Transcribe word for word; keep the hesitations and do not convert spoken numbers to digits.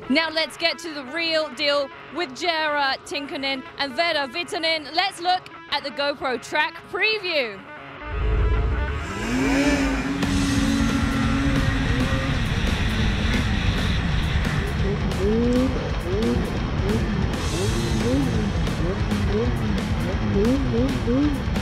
Now let's get to the real deal with Jera Tinkanen and Veera Vitanen. Let's look at the GoPro track preview. Ooh, ooh, ooh, ooh, ooh, ooh, ooh, ooh.